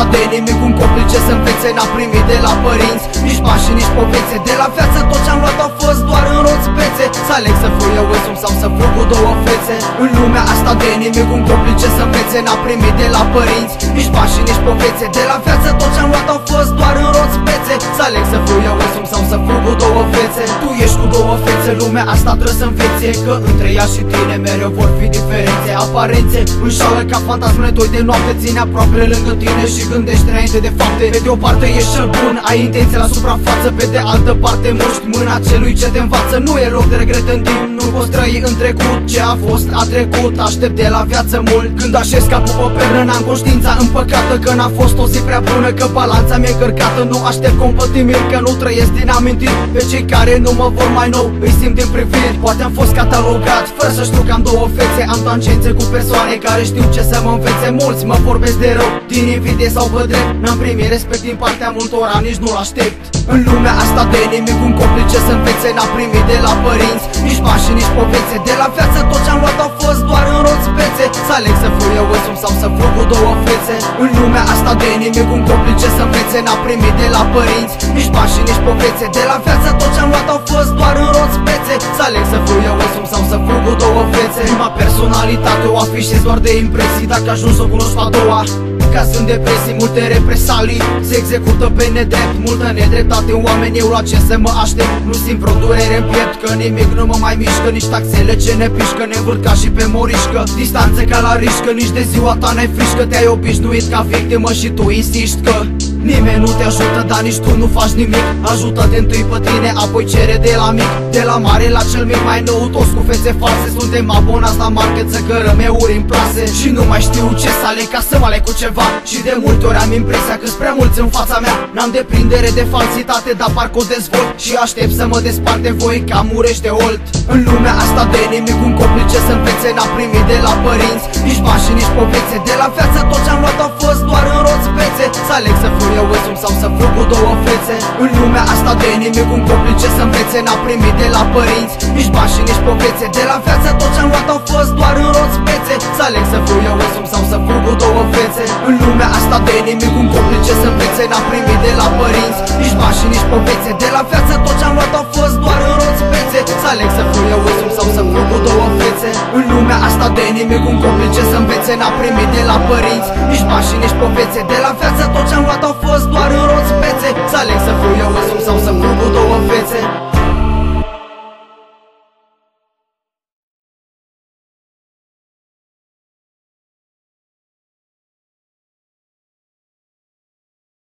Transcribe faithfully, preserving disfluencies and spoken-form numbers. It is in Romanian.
de nimic, un copil ce să învețe n-a primit de la părinți nici bani și nici povețe. De la viață tot ce-am luat a fost doar în roți bețe. Să aleg să fiu eu însumi sau să fiu cu două fețe. În lumea asta de nimic, un copil ce să învețe n-a primit de la părinți nici bani și nici povețe. De la viață tot ce-am luat a fost doar în roți bețe. Să aleg să fiu eu însumi sau să fiu cu două fețe. Tu ești cu două fețe, lumea asta trebuie să învețe că între ea și tine mereu vor fi diferențe. Aparențe înșală ca fantasmele, doi de noapte ține aproape lângă tine și gândești înainte de fapte. Pe de o parte ești cel bun, ai intenție la suprafață, pe de altă parte muști mâna celui ce te învață. Nu e loc de regret în timp, nu poți trăi în trecut. Ce a fost a trecut, aștept de la viață mult. Când așez capul pe pernă, n-am conștiința împăcată că n-a fost o zi prea bună, că balanța mi-e încărcată. Nu aștept compătimiri, că nu trăiesc din amintiri. Pe cei care nu mă vor mai nou îi simt din priviri. Poate am fost catalogat, fără să știu că am două fețe. Am tangențe cu persoane care știu ce să mă învețe. Mulți mă vorbesc de rău, din invidie sau pe drept. N-am primit respect din partea multora, nici nu-l aștept. În lumea asta de nimic, un copil ce să învețe n-a primit de la părinți nici bani și nici povețe. De la viață tot ce-am luat a fost doar în roți bețe. Să aleg să fiu eu însumi sau să fiu cu două fețe. În lumea asta de nimic, un copil ce să învețe n-a primit de la părinți nici bani și nici povețe. De la viață tot ce-am luat a fost doar în roți bețe. Să aleg să fiu eu însumi sau să fiu cu două fețe. Prima personalitate o afișez doar de impresii, dacă ajungi să o cunoști a doua. Caz în depresii, multe represalii, se execută pe nedrept, multă nedreptate în oameni. Eu la ce să mă aștept? Nu simt vreo durere în piept, că nimic nu mă mai mișcă, nici taxele ce ne pișcă, ne învârt ca și pe morișcă. Distanțe ca la rișcă, nici de ziua ta n-ai frișcă. Te-ai obișnuit ca victimă și tu insiști că nimeni nu te ajută, dar nici tu nu faci nimic. Ajută-te întâi pe tine, apoi cere de la mic. De la mare la cel mic, mai nou toți cu fețe false. Suntem abonați la market să cărăm euri în plase. Și nu mai știu ce să aleg ca să mă aleg cu ceva. Și de multe ori am impresia că-s prea mulți în fața mea. N-am deprindere de falsitate, dar parcă o dezvolt. Și aștept să mă despart de voi ca murești de olt. În lumea asta de nimic, un copil ce să învețe n-a primit de la părinți nici bani și nici povețe. De la viață tot ce-am luat a fost doar în roți bețe. Să aleg să fiu eu însumi sau să fiu cu două fețe. În lumea asta de nimic, un copil ce să învețe n-a primit de la părinți nici bani și nici povețe. De la viață tot ce-am luat a fost doar în roți bețe. Să aleg să fiu eu însumi sau să fiu cu două fețe. În lumea asta de nimic, un copil ce să învețe n-a primit de la părinți nici bani și nici povețe. De la viață tot ce-am luat a fost doar în roți bețe. Să aleg să fiu eu însumi sau să fiu cu două fețe. În lumea asta de nimic, un copil ce să învețe n-a primit de la părinți nici bani și nici povețe. De la viață tot ce-am luat a fost doar în roți bețe. Să aleg să fiu eu însumi sau să fiu